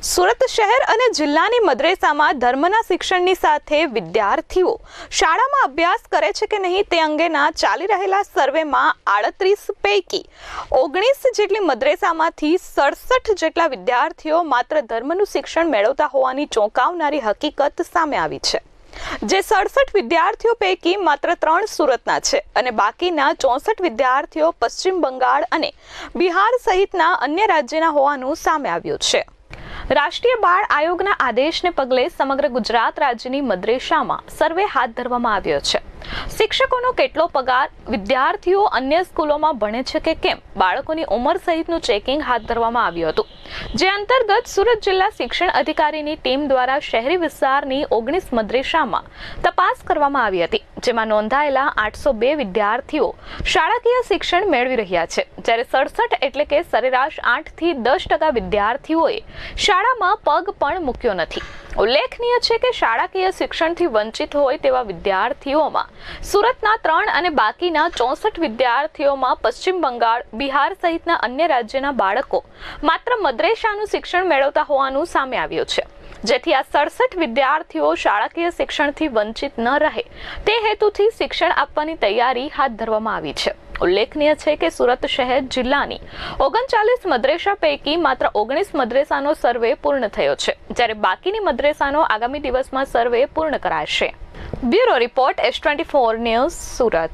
સુરત શહેર અને જિલ્લાની મદ્રેસામાં ધર્મના શિક્ષણની સાથે વિદ્યાર્થીઓ શાળામાં અભ્યાસ કરે છે કે નહીં તે અંગેના ચાલી રહેલા સર્વેમાં 38 પૈકી 19 જેટલી મદ્રેસામાંથી 67 જેટલા વિદ્યાર્થીઓ માત્ર ધર્મનું શિક્ષણ મેળવતા હોવાની ચોંકાવનારી હકીકત સામે આવી છે। જે 67 વિદ્યાર્થીઓ પૈકી માત્ર 3 સુરતના છે અને બાકીના 64 વિદ્યાર્થીઓ પશ્ચિમ બંગાળ અને બિહાર સહિતના અન્ય રાજ્યના હોવાનું સામે આવ્યું છે। રાષ્ટ્રીય બાળ આયોગના આદેશને પગલે સમગ્ર ગુજરાત રાજ્યની મદ્રેસામાં સર્વે હાથ ધરવામાં આવ્યો છે। શિક્ષકોનો કેટલો પગાર, વિદ્યાર્થીઓ અન્ય સ્કૂલોમાં ભણે છે કે કેમ, બાળકોની ઉંમર સહિતનું ચેકિંગ હાથ ધરવામાં આવ્યું હતું, જે અંતર્ગત સુરત જિલ્લા શિક્ષણ અધિકારીની ટીમ દ્વારા શહેરી વિસ્તારની 19 મદ્રેસામાં તપાસ કરવામાં આવી હતી, જેમાં નોંધાયેલા 802 વિદ્યાર્થીઓ શાળાકીય શિક્ષણ મેળવી રહ્યા છે, જ્યારે 67 એટલે કે સરેરાશ 8 થી 10% વિદ્યાર્થીઓએ શાળામાં પગ પણ મૂક્યો નથી। ઉલ્લેખનીય છે કે શાળાકીય શિક્ષણથી વંચિત હોય તેવા વિદ્યાર્થીઓમાં સુરતના 3 અને બાકીના 64 વિદ્યાર્થીઓમાં પશ્ચિમ બંગાળ, બિહાર સહિતના અન્ય રાજ્યના બાળકો માત્ર મદ્રેસાનું શિક્ષણ મેળવતા હોવાનું સામે આવ્યું છે, જેથી આ 67 વિદ્યાર્થીઓ શાળાકીય શિક્ષણથી વંચિત ન રહે તે હેતુથી શિક્ષણ આપવાની તૈયારી હાથ ધરવામાં આવી છે। ઉલ્લેખનીય છે કે સુરત શહેર જિલ્લાની 39 મદ્રેસા પૈકી માત્ર 19 મદ્રેસાનો સર્વે પૂર્ણ થયો છે, જ્યારે બાકીની મદ્રેસાનો આગામી દિવસમાં સર્વે પૂર્ણ કરાશે। Bureau report S24 news Surat.